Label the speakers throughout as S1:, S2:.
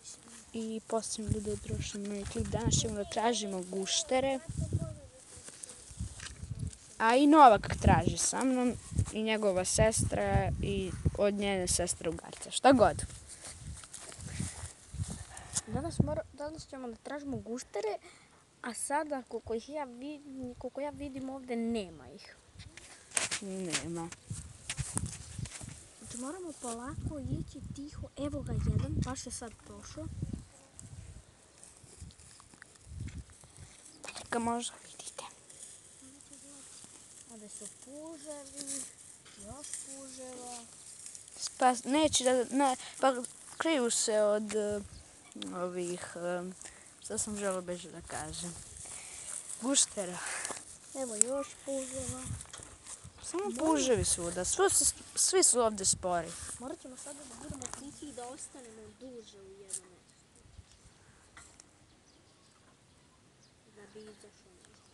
S1: I posljednji video trošimo i klip. Danas ćemo da tražimo guštere. A i Novak traži sa mnom i njegova sestra i od njene sestre Ugarca. Šta god.
S2: Danas ćemo da tražimo guštere, a sada koliko ja vidim ovdje nema ih.
S1: Nema.
S2: Znači moramo polako ići tiho. Evo ga jedan, baš je sad prošao.
S1: Ga možda vidite.
S2: Ovdje su puževi, još puževa.
S1: Neće da... Pa kriju se od ovih... Šta sam želeo beže da kažem? Guštera.
S2: Evo još puževa.
S1: Samo puževi svuda. Svi su ovdje spori.
S2: Morat ćemo sada da budemo tihi i da ostanemo duže u jednom mjestu. Da bi izašao nešto.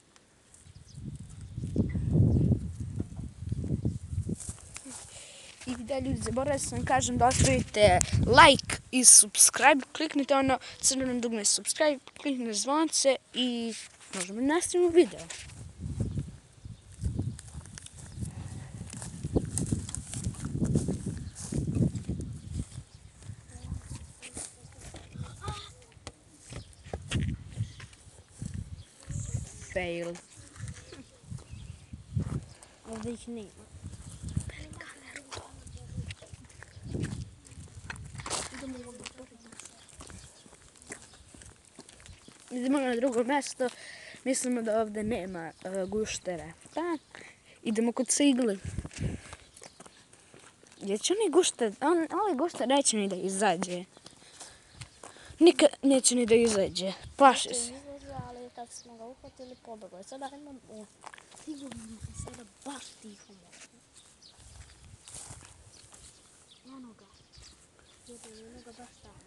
S1: I da ljudi, zaboravim sam kažem da ostavite like i subscribe. Kliknite ono crveno dugme subscribe, kliknite zvonce i možemo nastavimo video. Fail.
S2: Ovdje ih nema.
S1: Idemo na drugo mjesto. Mislimo da ovdje nema guštere. Pa, idemo kod cigli. Jer će oni gušter, ovaj gušter neće ni da izađe. Nikad neće ni da izađe. Plaši se.
S2: Ali kad smo ga uhvatili, pobegao je. Sada imamo sigurno sada baš tiho možemo. Eno ga. Eno ga baš tamo.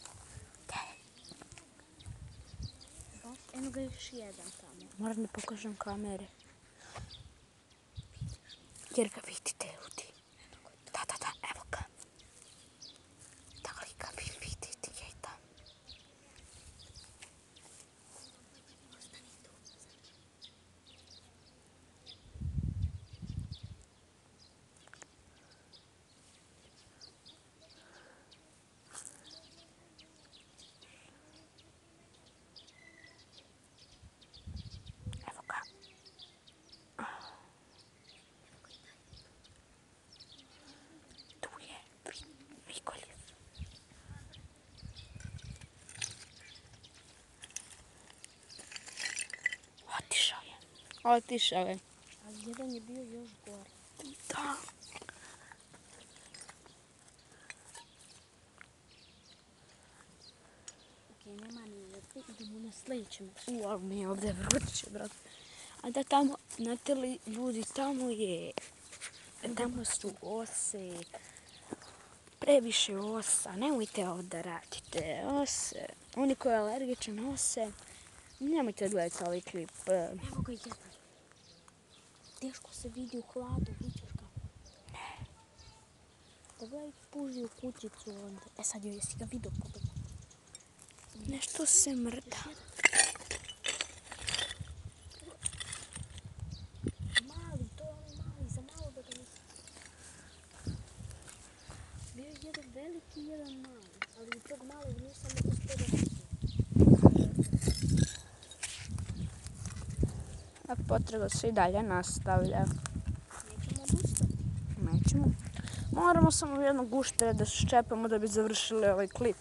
S2: Eno ga još jedan tamo.
S1: Moram da pokažem kamere. Jer ga vidite ljudi. Da, evo ga. Da li ga vi vidite, je tamo. Evo ga. Tu je Mikoljev. Otišao je.
S2: A jedan je bio još gore.
S1: Da.
S2: Okej, nema ni jedne. Idemo na sljedećem.
S1: Ali mi je ovdje vruće, brat. A da tamo, znate li ljudi, tamo su ose, previše osa, nemojte ovo da radite, ose, oni koji je alergičan na ose, nemojte gledati ovaj klip.
S2: Evo ga jedan. Teško se vidi u hladu, vidiš ga?
S1: Ne.
S2: Pogledaj puži u kućicu onda. Sad jesi ga vidio pobegao.
S1: Nešto se mrda.
S2: Mali, to je onaj mali, za malo da ga nisi. Bio je jedan veliki i jedan mali, ali u tog malog nisam uspio da vidim.
S1: A potraga se i dalje nastavlja.
S2: Nećemo odustati.
S1: Nećemo. Moramo samo jednog guštera da se ščepamo da bi završili ovaj klip.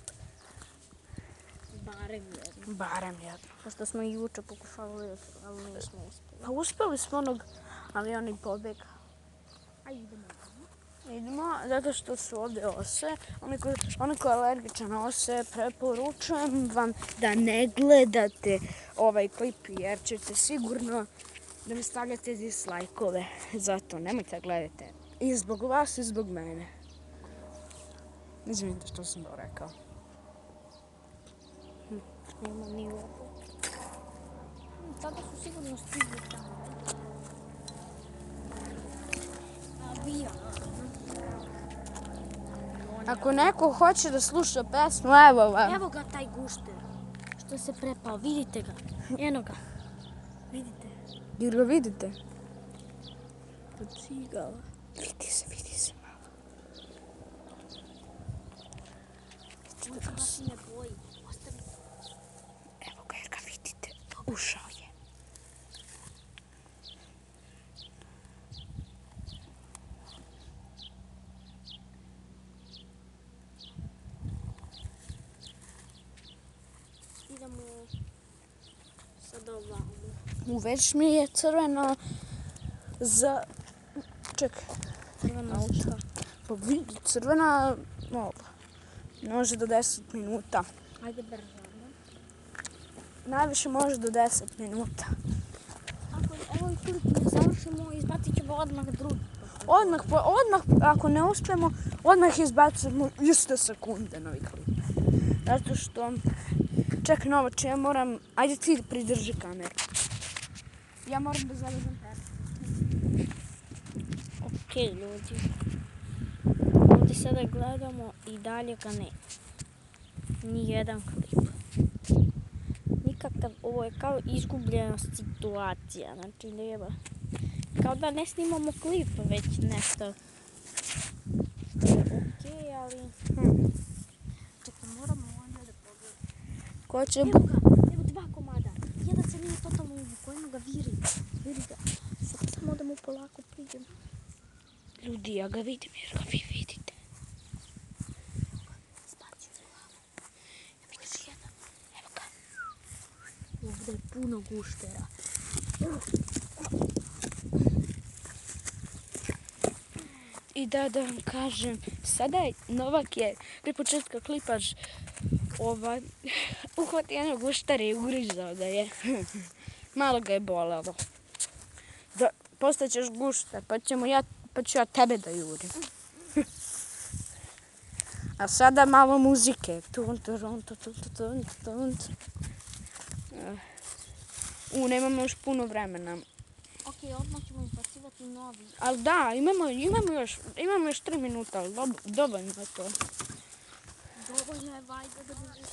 S1: Barem jedno.
S2: Pošto smo i juče pokušavali, ali nismo uspjeli.
S1: Pa uspjeli smo onog, ali on i pobjega.
S2: A idemo.
S1: Idemo, zato što su ovdje ose. Oni koji je alergičan na ose, preporučujem vam da ne gledate ovaj klip jer ćete sigurno da mi stavljate dislajkove. Zato nemojte gledati. I zbog vas i zbog mene. Izvinite što sam to rekao.
S2: Nema ni ovo. Sada su sigurno stigli tamo.
S1: Ako neko hoće da sluša pesmu, evo vam.
S2: Evo ga taj gušter. Što se prepao, vidite ga. Eno ga. Vidite.
S1: Jer ga vidite?
S2: Pod cigala.
S1: Vidi se malo.
S2: On se baš i ne boji. Ostavi.
S1: Evo ga, jer ga vidite. Ušao je.
S2: Idemo sada ovamo.
S1: Već mi je crvena za... Čekaj.
S2: Crvena ušta.
S1: Pa vidi, crvena... Može do 10 minuta.
S2: Ajde brzo.
S1: Najviše može do 10 minuta.
S2: Evo i klip ne završimo, izbacit ćemo odmah drugi.
S1: Odmah, ako ne uspijemo, odmah izbacimo iste sekunde novi klip. Zato što... Čekaj, Novače, ja moram... Ajde ti pridrži kameru. Ja moram da zavezam perku.
S2: Okej, ljudi. Ovdje sada gledamo i dalje ga ne. Nijedan klip. Nikakav, ovo je kao izgubljena situacija, znači nema. Kao da ne snimamo klip, već nešto. Okej, ali... Čekaj, moramo onda da pogledamo.
S1: Ko će...
S2: Evo ga, evo 2 komada. Jedan se nije totalno uvukao, eno ga viri. Vidi ga. Sad samo da mu polako priđem.
S1: Ljudi, ja ga vidim jer ga vi vidite.
S2: Izbacio glavu. Evo još jedan. Evo ga. Ovdje je puno guštera.
S1: I da vam kažem, sada je Novak je pri početka klipa uhvati jednog guštara i ugrizao ga je. Malo ga je bolelo. Postaćeš guštar, pa ću ja tebe da jurim. A sada malo muzike. Nemamo još puno vremena.
S2: Okej, odmah ćemo izbacivati novi.
S1: Ali da, imamo još 3 minuta, ali dovoljno je to.
S2: Dovoljno je valjda da bi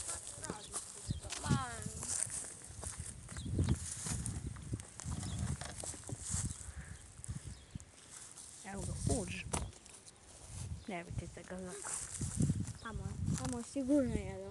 S1: Evo ga, uđi. Ne vidite ga lako.
S2: Tamo je sigurno jedan.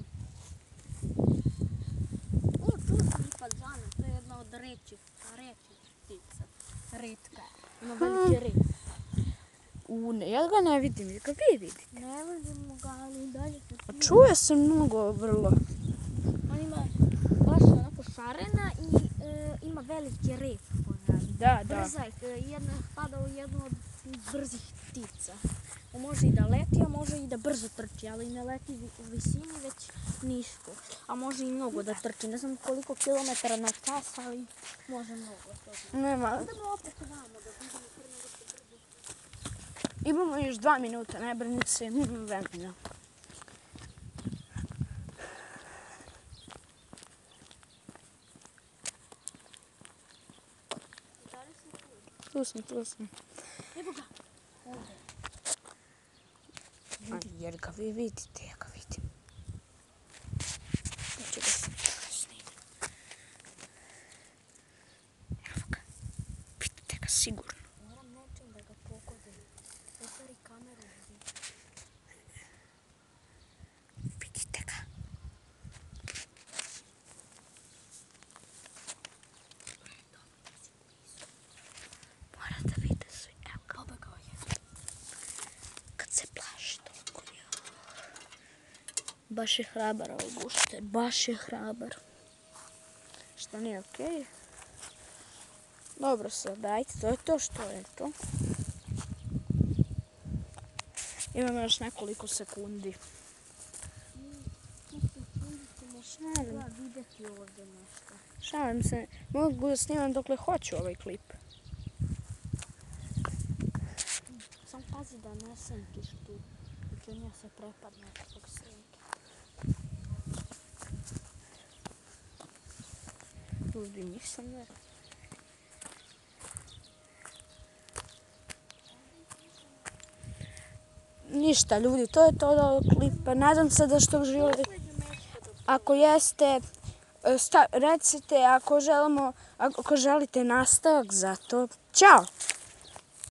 S2: Čuo sam i fazana, to je jedna od rećih ptica. Retka. Ima veliki ret.
S1: Ja ga ne vidim, jer ga vi vidite.
S2: Ne vidimo ga, ali dalje se čuje.
S1: Čuje se mnogo vrlo.
S2: On ima baš onako šarena i ima veliki ret.
S1: Da.
S2: Brza je, jedna spada u jednu od brzih ptica. On može i da leti, a može i da brzo trči, ali ne leti u visini, već nisko. A može i mnogo da trči. Ne znam koliko kilometara na čas, ali može mnogo.
S1: Nema.
S2: Idemo opet vamo da vidimo prvo što brzo.
S1: Imamo još 2 minuta, ne brinite se, imamo vremena. Tu sam.
S2: Evo ga. Ovdje.
S1: Jer ga vi vidite, ja ga vidim. Neću da se snimim. Evo ga. Vidite ga sigurno.
S2: Moram nečim da ga pogodim. Otvori kameru.
S1: Vidite ga. Mora da vide svi. Evo ga.
S2: Pobegao je.
S1: Kad se plaši toliko. Baš je hrabar ovaj gušter. Baš je hrabar. Što nije okej? Dobro sad, dajte. To je to što je to. Imamo još nekoliko sekundi.
S2: Šalim. Vidjeti ovdje nešto.
S1: Šalim se. Mogu da snimam dokle hoću ovaj klip.
S2: Sam pazi da ne senkiš tu. Znači on se prepadne zbog senke.
S1: Ljudi, nisam da... ništa ljudi, to je to od ovog klipa. Nadam se da ste uživali. Ako jeste, recite ako želite nastavak za to. Ćao!